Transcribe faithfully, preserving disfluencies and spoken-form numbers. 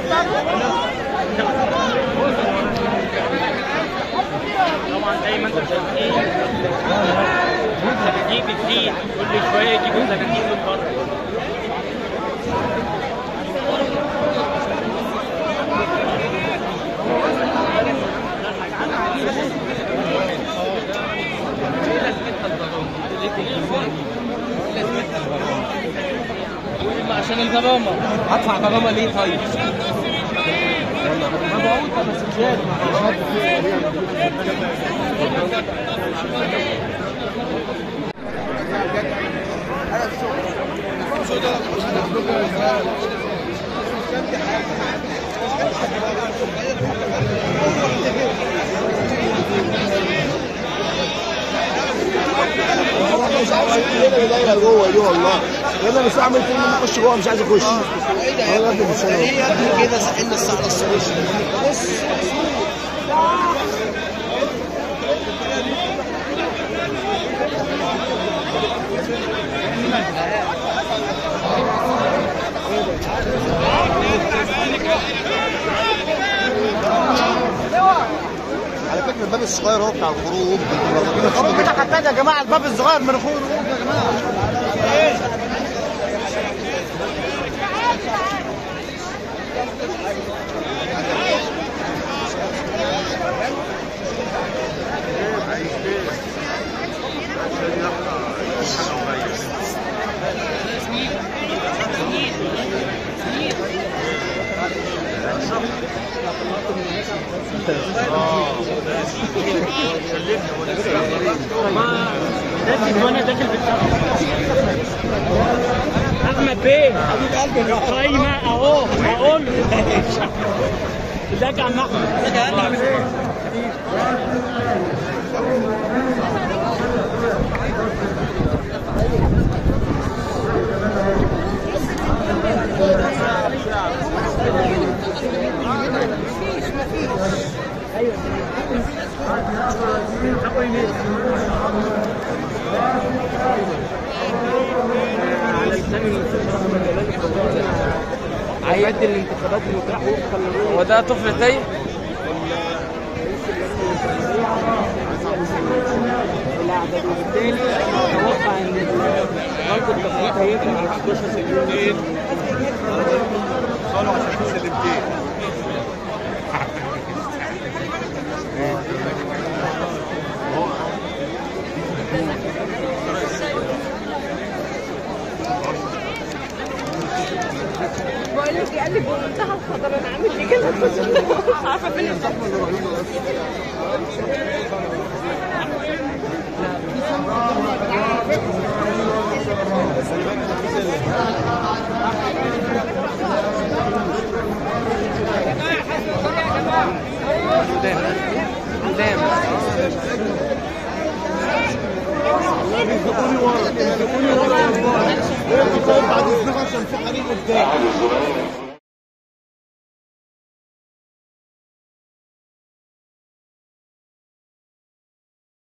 طبعا زي ما انتم شايفين الصناديق بتزيد كل شويه يجيبوا صناديق من بره. عشان الغرامة هدفع غرامة ليه طيب؟ ما بقول بس زيادة مش عارف ايه اللي دايره جوه دي والله. انا مش هعمل فيلم اخش جوه مش عايز اخش. ايه ده يا ابني؟ ايه يا ابني كده سحلنا السهره الصبح. بص على فكره الباب الصغير هو بتاع الخروج. هو كده حتى يا جماعه الباب الصغير من الخروج يا جماعه. وانا داخل احمد بيه قايمه اهو هقول ازيك يا عم احمد؟ عيد الانتخابات المتاح وفقا. هو ده طفل تايه؟ الاعداد وبالتالي اتوقع ان برضه التفريط هيبقى على حداشر سبتمبر. صاروا عشان سلمتين. بقول لك قال لي بمنتهى الخطر انا عامل لي كده مش عارفه فين الزحمه اللي رهيبه قدام بيزقوني ورا بيزقوني ورا والله. بعد الزغ عشان في حريق قدام.